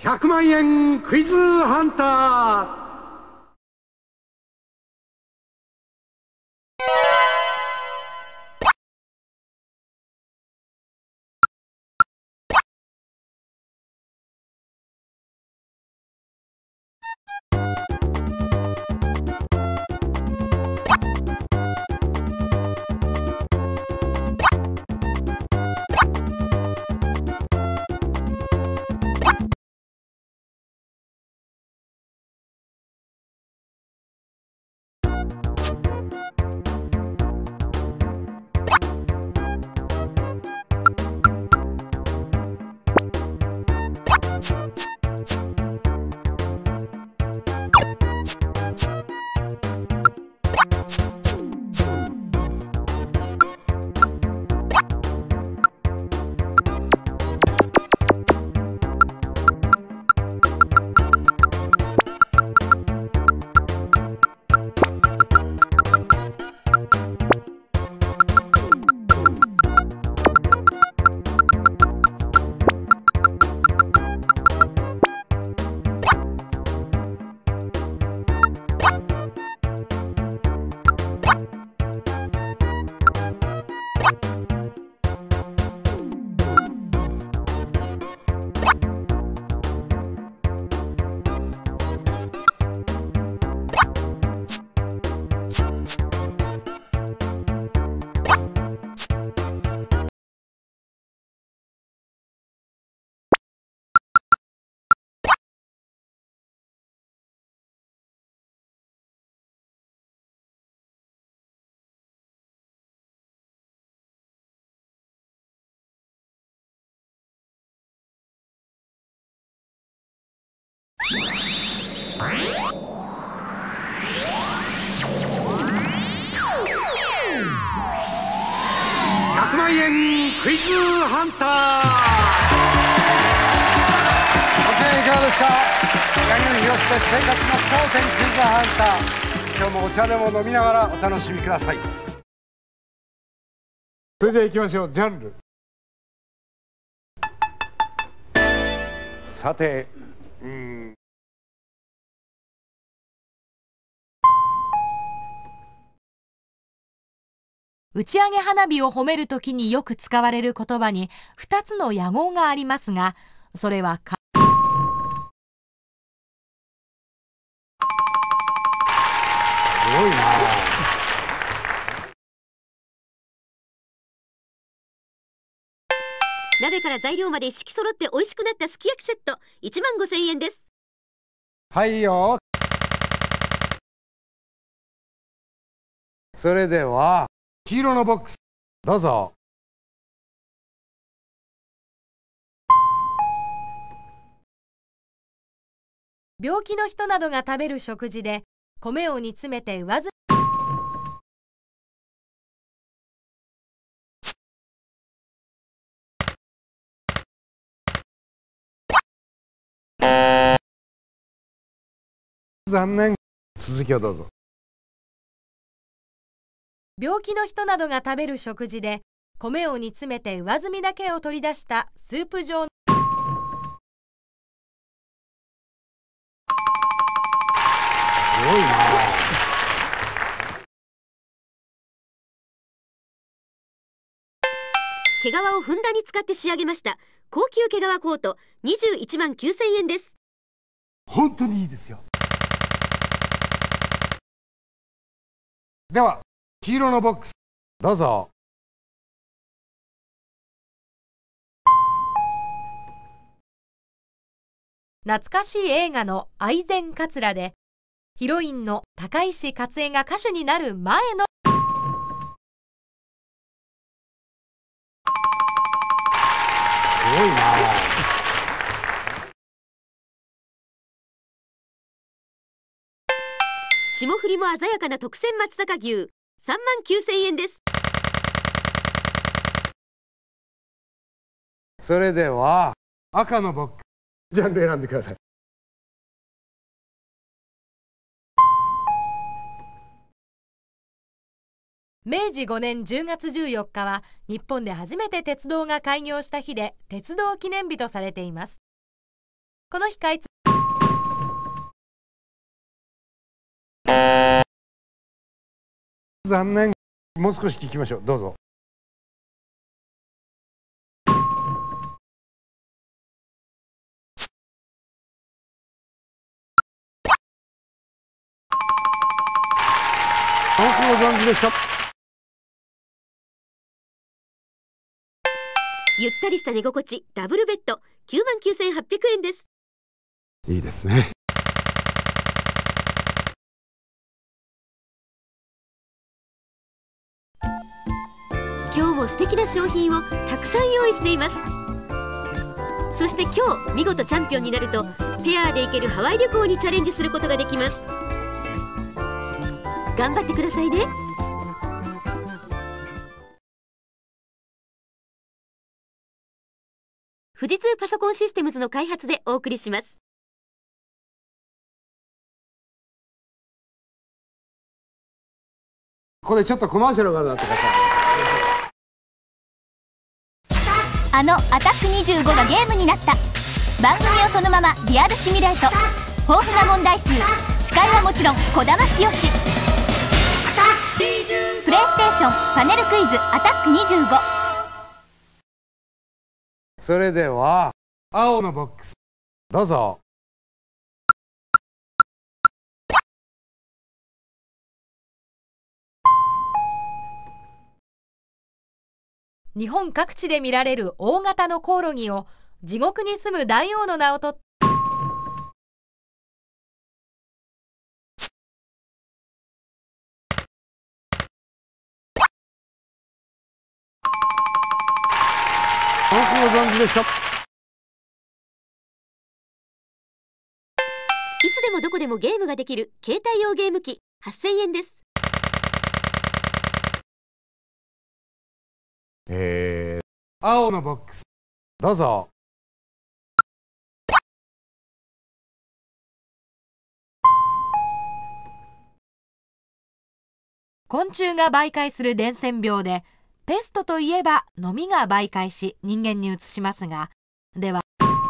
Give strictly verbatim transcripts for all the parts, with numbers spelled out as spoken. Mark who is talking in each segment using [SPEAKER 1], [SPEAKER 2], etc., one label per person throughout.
[SPEAKER 1] ひゃくまんえんクイズハンター。ひゃくまんえんクイズハンター。ご機嫌いかがですか。柳生博です。生活の頂点クイズハンター。今日もお茶でも飲みながらお楽しみください。それでは行きましょう。ジャンル。さて、うーん
[SPEAKER 2] 打ち上げ花火を褒めるときによく使われる言葉にふたつの野号がありますが、それはか
[SPEAKER 1] すごいな。
[SPEAKER 3] 鍋から材料まで一式揃って美味しくなったすき焼きセットいちまんごせんえんです。
[SPEAKER 1] はいよ。それでは黄色のボックスどうぞ。
[SPEAKER 2] 病気の人などが食べる食事で米を煮詰めて上澄
[SPEAKER 1] 残念。続きをどうぞ。
[SPEAKER 2] 病気の人などが食べる食事で米を煮詰めて上澄みだけを取り出したスープ状の
[SPEAKER 1] すごいな。
[SPEAKER 3] 毛皮をふんだんに使って仕上げました高級毛皮コートにじゅういちまんきゅうせんえんです。
[SPEAKER 1] 本当にいいですよ。では黄色のボックスどうぞ。
[SPEAKER 2] 懐かしい映画の愛染かつらでヒロインの高石勝恵が歌手になる前の
[SPEAKER 1] すごいな。
[SPEAKER 3] 霜降りも鮮やかな特選松阪牛さんまんきゅうせんえんです。
[SPEAKER 1] それでは赤のボックスジャンル選んでください。
[SPEAKER 2] めいじごねんじゅうがつじゅうよっかは日本で初めて鉄道が開業した日で鉄道記念日とされています。 この日開通。
[SPEAKER 1] 残念。もう少し聞きましょう。どうぞ。よくご存知でした。
[SPEAKER 3] ゆったりした寝心地、ダブルベッド、きゅうまんきゅうせんはっぴゃくえんです。
[SPEAKER 1] いいですね。
[SPEAKER 3] 今日も素敵な商品をたくさん用意しています。そして今日見事チャンピオンになるとペアで行けるハワイ旅行にチャレンジすることができます。頑張ってくださいね。富士通パソコンシステムズの開発でお送りします。
[SPEAKER 1] ここでちょっとコマーシャルがあるなってください。
[SPEAKER 4] あのアタックにじゅうごがゲームになった。番組をそのままリアルシミュレート。豊富な問題数、司会はもちろん児玉清。プレイステーションパネルクイズアタックにじゅうご。
[SPEAKER 1] それでは青のボックスどうぞ。
[SPEAKER 2] 日本各地で見られる大型のコオロギを地獄に住む大王の名をとって
[SPEAKER 1] よくご存知でした。
[SPEAKER 3] いつでもどこでもゲームができる携帯用ゲーム機はっせんえんです。
[SPEAKER 1] えー、青のボックスどうぞ。
[SPEAKER 2] 昆虫が媒介する伝染病で、ペストといえばノミが媒介し人間に移しますが、では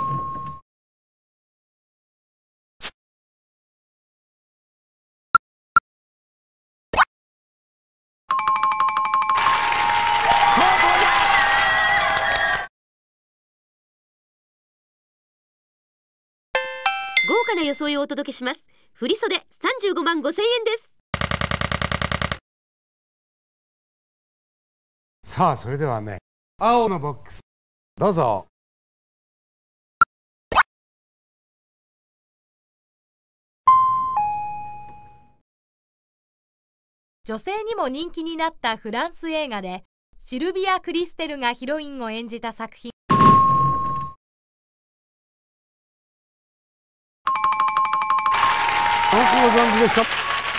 [SPEAKER 3] 豪華な装いをお届けします。振袖さんじゅうごまんごせんえんです。
[SPEAKER 1] さあそれではね、青のボックスどうぞ。
[SPEAKER 2] 女性にも人気になったフランス映画でシルビア・クリステルがヒロインを演じた作品。
[SPEAKER 1] よくご存知でした。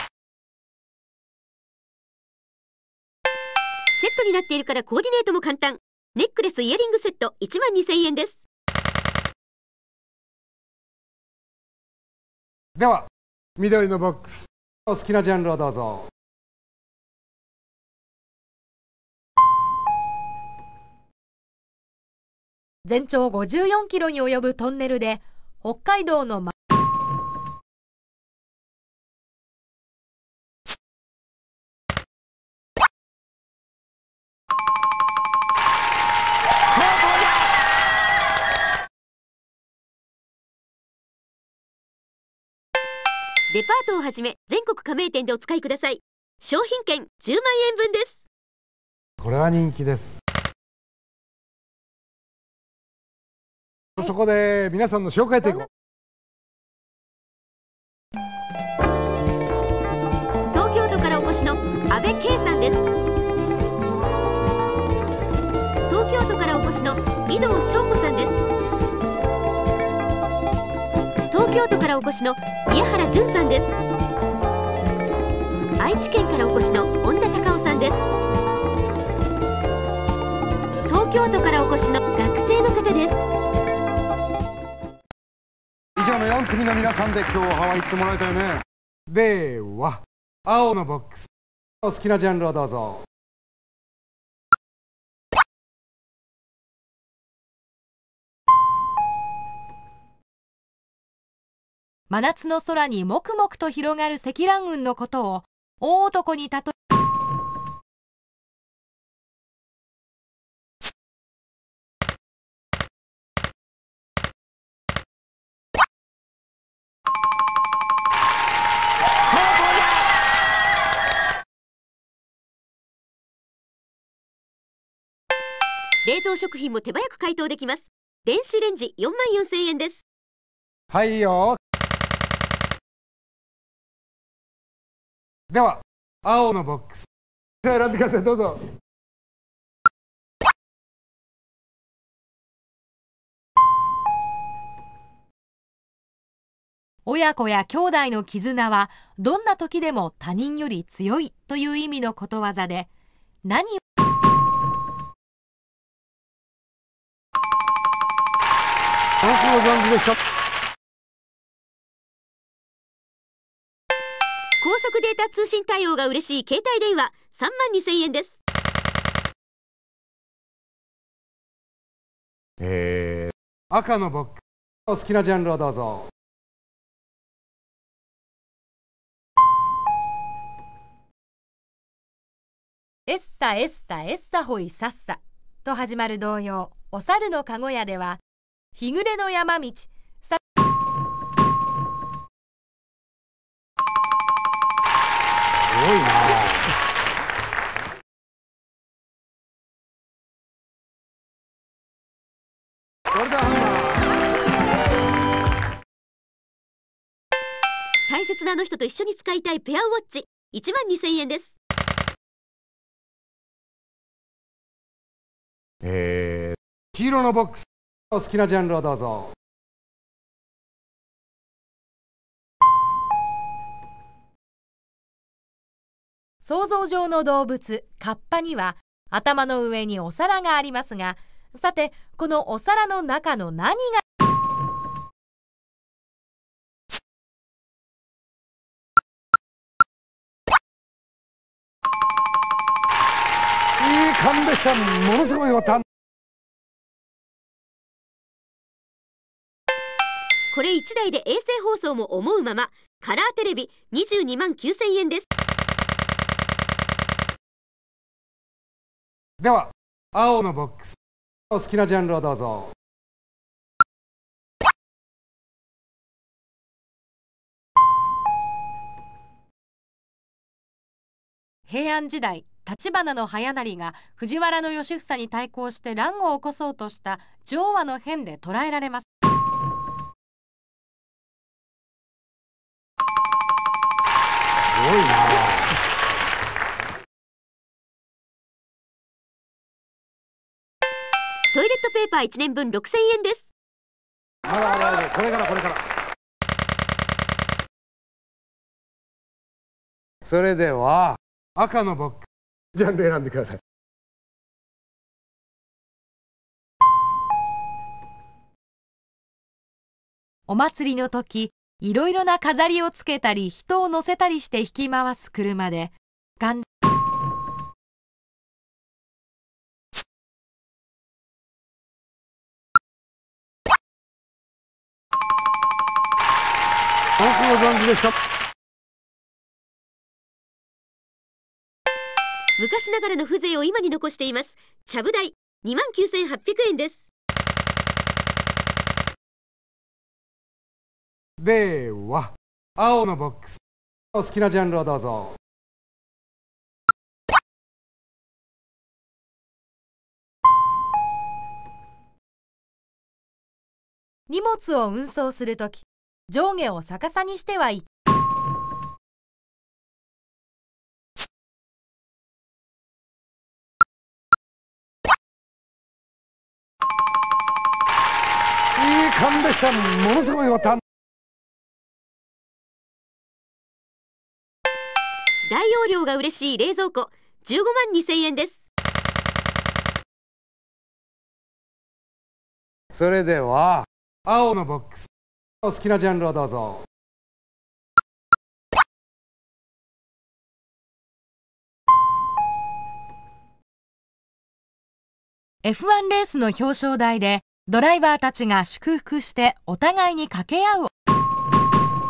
[SPEAKER 3] セットになっているからコーディネートも簡単。ネックレスイヤリングセットいちまんにせんえんです。
[SPEAKER 1] では緑のボックスお好きなジャンルをどうぞ。
[SPEAKER 2] 全長ごじゅうよんキロに及ぶトンネルで北海道のま
[SPEAKER 3] デパートをはじめ全国加盟店でお使いください。商品券じゅうまんえんぶんです。
[SPEAKER 1] これは人気です。そこで皆さんの紹介テクを。
[SPEAKER 3] 東京都からお越しの阿部圭さんです。東京都からお越しの井戸翔子さんです。東京都からお越しの宮原淳さんです。愛知県からお越しの恩田隆夫さんです。東京都からお越しの学生の方です。
[SPEAKER 1] 以上のよん組の皆さんで今日はハワイ行ってもらいたいね。では青のボックスお好きなジャンルをどうぞ。
[SPEAKER 2] 真夏の空にもくもくと広がる積乱雲のことを大男に例え、
[SPEAKER 3] 冷凍食品も手早く解凍できます。電子レンジよんまんよんせんえんです。
[SPEAKER 1] はいよ。では青のボックス選んでください。どうぞ。
[SPEAKER 2] 親子や兄弟の絆はどんな時でも他人より強いという意味のことわざで、何を
[SPEAKER 1] よくご存知でした。
[SPEAKER 3] 高速データ通信対応が嬉しい携帯電話さんまんにせんえんです。
[SPEAKER 1] えー、赤のボックスお好きなジャンルをどうぞ。
[SPEAKER 2] エッサエッサエッサホイサッサと始まる童謡お猿のかごやでは、日暮れの山道さ
[SPEAKER 1] すごいな。それではハンマー。
[SPEAKER 3] 大切なあの人と一緒に使いたいペアウォッチいちまんにせんえんです。
[SPEAKER 1] えー、黄色のボックスお好きなジャンルをどうぞ。
[SPEAKER 2] 想像上の動物カッパには頭の上にお皿がありますが、さてこのお皿の中の何が
[SPEAKER 1] いい勘でした。ものすごいわたん。
[SPEAKER 3] これいちだいで衛星放送も思うまま、カラーテレビにじゅうにまんきゅうせんえんです。
[SPEAKER 1] では青のボックスお好きなジャンルをどうぞ。
[SPEAKER 2] 平安時代、橘の早成が藤原義房に対抗して乱を起こそうとした浄和の変で捕らえられます。
[SPEAKER 1] すごいな。
[SPEAKER 3] トイレットペーパーいちねんぶんろくせんえんです。
[SPEAKER 1] まだまだまだこれからこれから。それでは赤のボックスジャンル選んでください。
[SPEAKER 2] お祭りの時、いろいろな飾りをつけたり人を乗せたりして引き回す車で、がん
[SPEAKER 1] よくご存知でした。
[SPEAKER 3] 昔ながらの風情を今に残しています。ちゃぶ台にまんきゅうせんはっぴゃくえんです。
[SPEAKER 1] では青のボックスお好きなジャンルをどうぞ。
[SPEAKER 2] 荷物を運送するとき、上下を逆さにしてはいい。
[SPEAKER 1] いい勘でした。ものすごいわたん。
[SPEAKER 3] 大容量が嬉しい冷蔵庫じゅうごまんにせんえんです。
[SPEAKER 1] それでは青のボックスお好きなジャンルをどうぞ。
[SPEAKER 2] エフワン レースの表彰台でドライバーたちが祝福してお互いに掛け合う。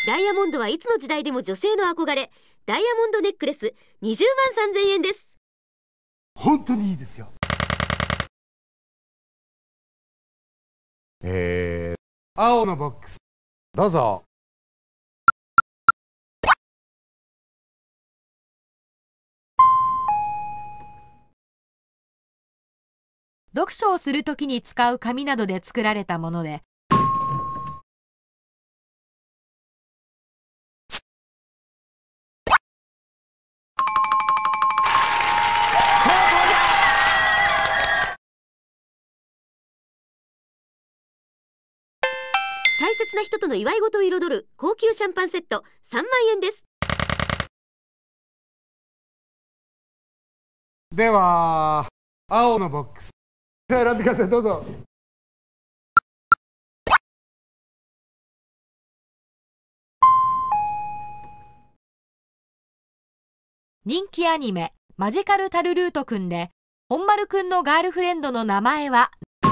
[SPEAKER 3] ダイヤモンドはいつの時代でも女性の憧れ。ダイヤモンドネックレスにじゅうまんさんぜんえんです。
[SPEAKER 1] 本当にいいですよ。えー、青のボックスどうぞ。
[SPEAKER 2] 読書をするときに使う紙などで作られたもので、
[SPEAKER 3] 大切な人との祝い事を彩る高級シャンパンセットさんまんえんです。
[SPEAKER 1] では青のボックス選んでください。どうぞ。
[SPEAKER 2] 人気アニメマジカルタルルートくんで本丸くんのガールフレンドの名前は？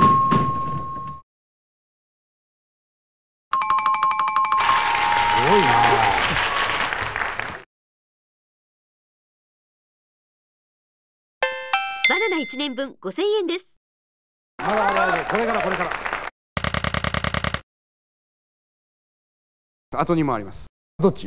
[SPEAKER 1] すごいな。
[SPEAKER 3] バナナいちねんぶんごせんえんです。
[SPEAKER 1] まだまだまだ、これからこれから。あとにもあります。どっち？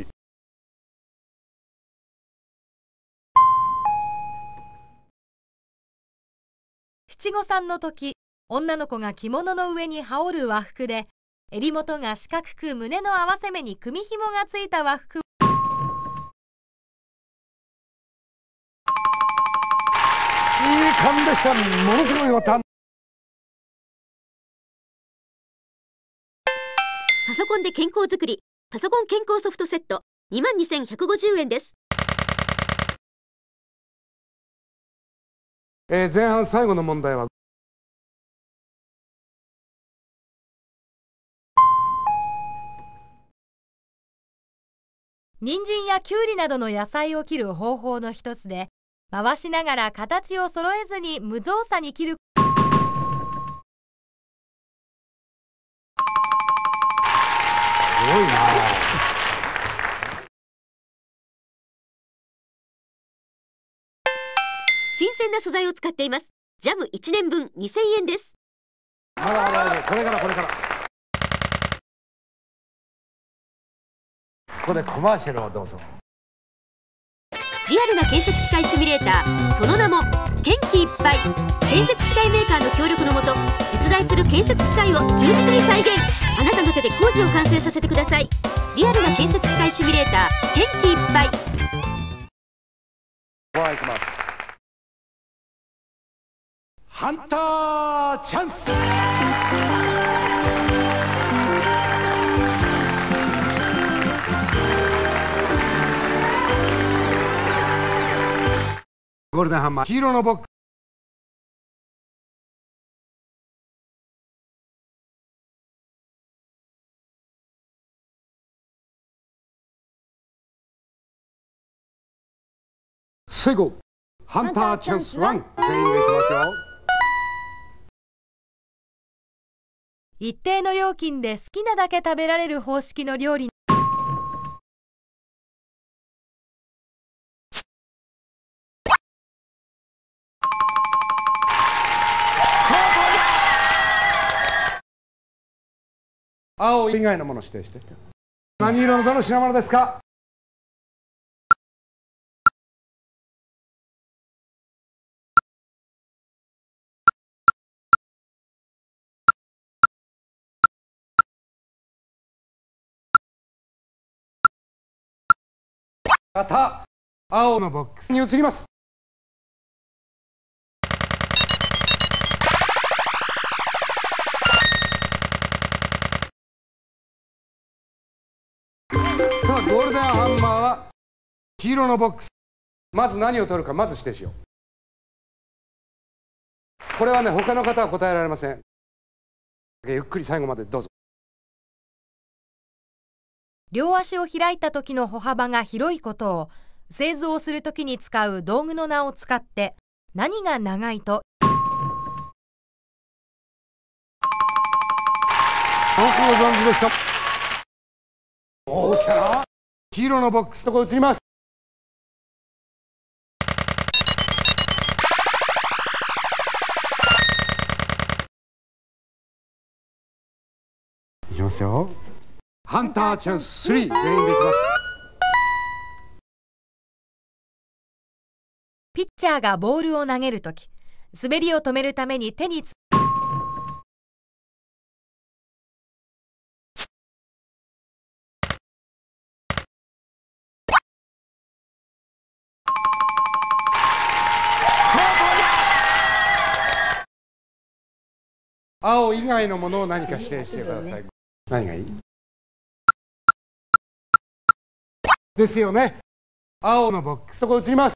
[SPEAKER 2] 七五三の時、女の子が着物の上に羽織る和服で、襟元が四角く胸の合わせ目に組紐がついた和服。
[SPEAKER 1] いい勘でした。ものすごいわた。
[SPEAKER 3] パソコンで健康づくりパソコン健康ソフトセットにまんにせんひゃくごじゅうえんです。
[SPEAKER 1] えー、前半最後の問題は
[SPEAKER 2] 人参やきゅうりなどの野菜を切る方法の一つで、回しながら形を揃えずに無造作に切る。
[SPEAKER 1] すごいな。
[SPEAKER 3] 新鮮な素材を使っています。ジャムいちねんぶんにせんえんです。
[SPEAKER 1] まだまだまだ、これからこれから。ここでコマーシャルをどうぞ。
[SPEAKER 3] リアルな建設機械シミュレーター、その名も元気いっぱい。建設機械メーカーの協力のもと、実在する建設機械を忠実に再現。あなたの手で工事を完成させてください。リアルな建設機械シミュレーター、元気いっぱい。
[SPEAKER 1] ご覧いきます。ハンターチャンス。ゴールデンハンマー、黄色のボックス。最後、ハンターチャンスワン。全員でいきますよ。
[SPEAKER 2] 一定の料金で好きなだけ食べられる方式の料理。
[SPEAKER 1] 青以外のものを指定して。何色のどの品物ですか？また青のボックスに移ります。さあ、ゴールデンハンマーは黄色のボックス。まず何を取るか、まず指定しよう。これはね、他の方は答えられません。ゆっくり最後までどうぞ。
[SPEAKER 2] 両足を開いた時の歩幅が広いことを、製造する時に使う道具の名を使って何が長いと？
[SPEAKER 1] よくご存知でした。大きな黄色のボックスとこ移ります。いきますよ。ハンターチャンススリー、全員でいきます。
[SPEAKER 2] ピッチャーがボールを投げるとき、滑りを止めるために手につ
[SPEAKER 1] 青以外のものを何か指定してください。何がいいですよね。青のボックス、そこ移ります。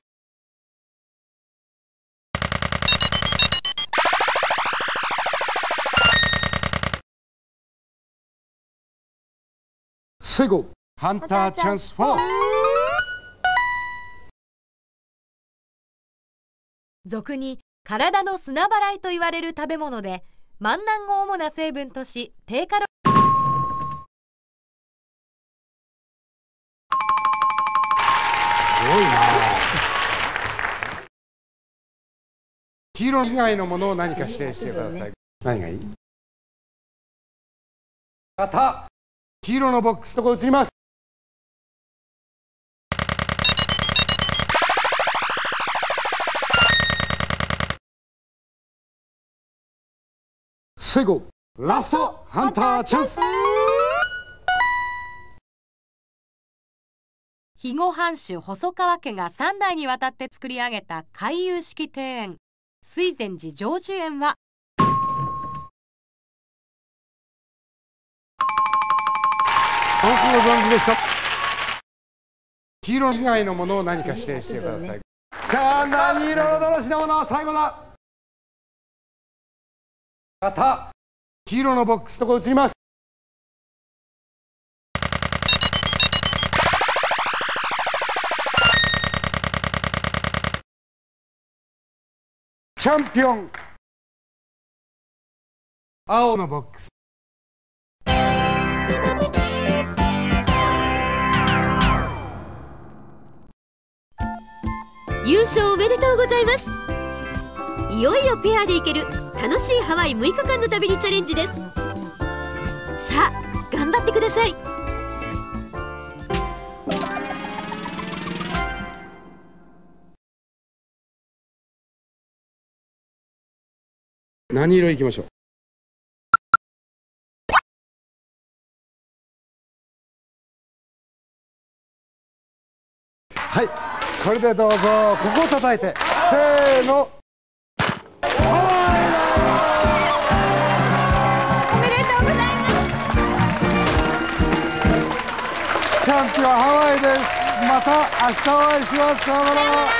[SPEAKER 1] 最後、ハンターチャンスフォー。
[SPEAKER 2] 俗に体の砂払いと言われる食べ物で、万難を主な成分とし低カロリー。
[SPEAKER 1] すごいな。黄色以外のものを何か指定してください。何がいい赤、黄色のボックスとこ移ります。最後、ラストハンターチャンス。
[SPEAKER 2] 肥後藩主細川家がさん代にわたって作り上げた回遊式庭園、水前寺成就園は
[SPEAKER 1] よくご存知でした。黄色以外のものを何か指定してください。じゃあ何色のどの品物は最後だ。赤、黄色のボックスとこ移ります。チャンピオン、青のボックス。
[SPEAKER 3] 優勝おめでとうございます。いよいよペアで行ける楽しいハワイむいかかんの旅にチャレンジです。さあ頑張ってください。
[SPEAKER 1] 何色いきましょう。はい、これでどうぞ。ここを叩いて、せーの。チャンピオンハワイです。また明日お会いします。さよなら。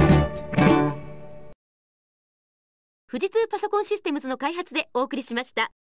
[SPEAKER 3] 富士通パソコンシステムズの開発でお送りしました。